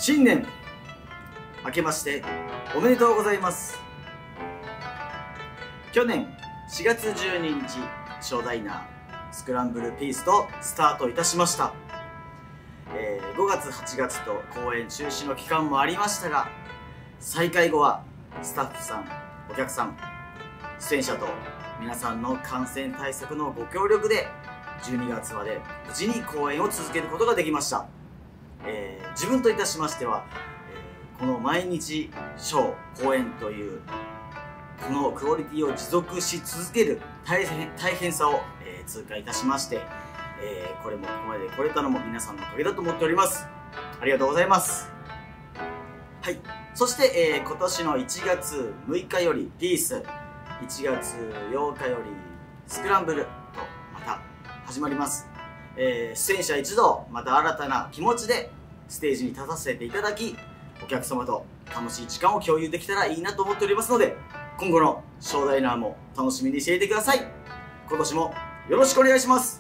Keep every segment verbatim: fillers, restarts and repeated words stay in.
新年明けましておめでとうございます。去年しがつじゅうににち、ショーダイナースクランブルピースとスタートいたしました。えー、ごがつはちがつと公演中止の期間もありましたが、再開後はスタッフさん、お客さん、出演者と皆さんの感染対策のご協力でじゅうにがつまで無事に公演を続けることができました。えー、自分といたしましては、えー、この毎日ショー公演というこのクオリティを持続し続ける大変大変さを、えー、痛感いたしまして、えー、これもここまで来れたのも皆さんのおかげだと思っております。ありがとうございます。はい、そして、えー、今年のいちがつむいかよりピース、いちがつようかよりスクランブルとまた始まります。えー、出演者一同また新たな気持ちでステージに立たせていただき、お客様と楽しい時間を共有できたらいいなと思っておりますので、今後のショーダイナーも楽しみにしていてください。今年もよろしくお願いします。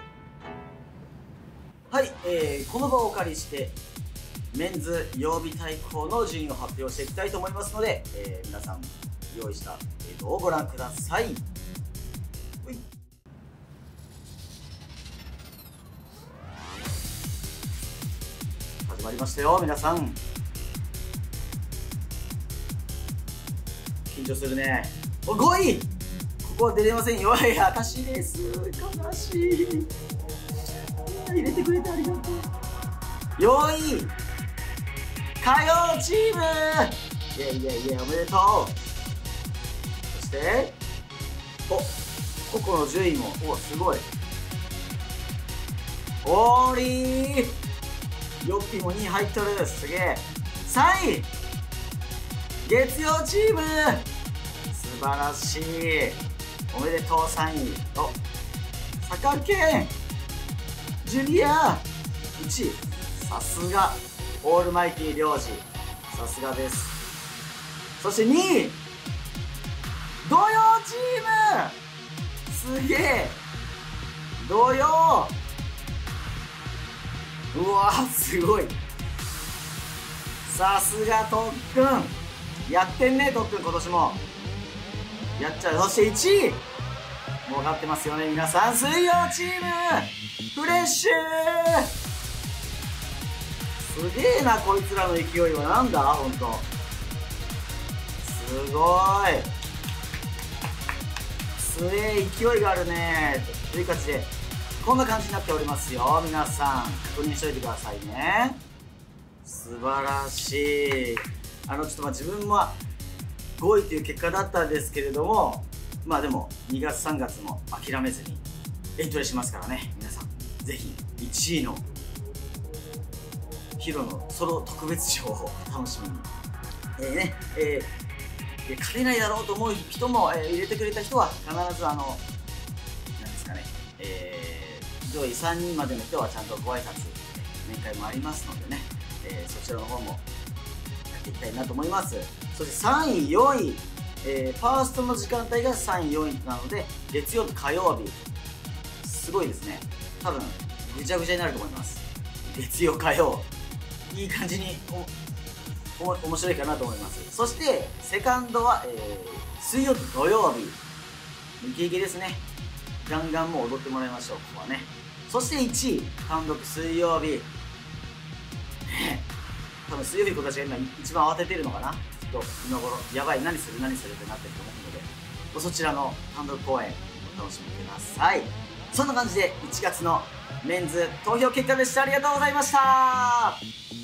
はい、えー、この場をお借りしてメンズ曜日対抗の順位を発表していきたいと思いますので、えー、皆さん用意した映像をご覧ください。始まりましたよ、皆さん。緊張するね。お、ごい、ここは出れませんよ。いや、私です。悲しい。入れてくれてありがとう。よい火曜チーム、イエイイエイイエイ、おめでとう。そしてお、個々の順位も、お、すごい。おーりー、ヨッピーもにい入っとる。すげえ。さんい月曜チーム、素晴らしい。おめでとう。さんいお、サカケンジュニアいちい、さすがオールマイティ領事、さすがです。そしてにい土曜チーム、すげえ。土曜、うわー、すごい。さすが特訓やってんね。特訓今年もやっちゃう。そしていちい、もう分かってますよね皆さん、水曜チームフレッシュ。すげえな、こいつらの勢いは。なんだほんとすごい。すげえ勢いがあるね。という感じでこんな感じになっておりますよ。皆さん確認しといてくださいね。素晴らしい。あのちょっとまあ自分もごいという結果だったんですけれども、まあでもにがつさんがつも諦めずにエントリーしますからね。皆さんぜひいちいのヒロのソロ特別賞を楽しみに。えーねえー、勝てないだろうと思う人も、えー、入れてくれた人は必ずあの何ですかね、えー、上位さんにんまでの人はちゃんとご挨拶面会もありますのでね、えー、そちらの方もやっていきたいなと思います。そしてさんいよんい、えー、ファーストの時間帯がさんいよんいなので、月曜と火曜日すごいですね。多分ぐちゃぐちゃになると思います。月曜火曜いい感じにおお面白いかなと思います。そしてセカンドは、えー、水曜と土曜日イケイケですね。ガンガンもう踊ってもらいましょう、ここはね。そしていちい単独水曜日、ね、多分水曜日子たちが今一番慌ててるのかな。ちょっと今頃やばい、何する何するってなってると思うので、そちらの単独公演お楽しみください。そんな感じでいちがつのメンズ投票結果でした。ありがとうございました。